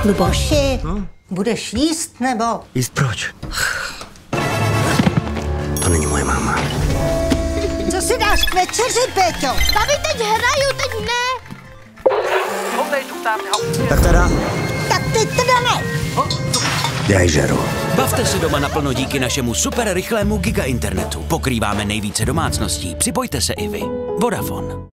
Luboši, budeš jíst, nebo? Jíst proč? To není moje máma. Co si dáš k večeři, Péťo? Babi, teď hraju, teď ne. Tak teda... Tak teď teda ne. Já ji žeru. Bavte se doma naplno díky našemu super rychlému giga internetu. Pokrýváme nejvíce domácností. Připojte se i vy. Vodafone.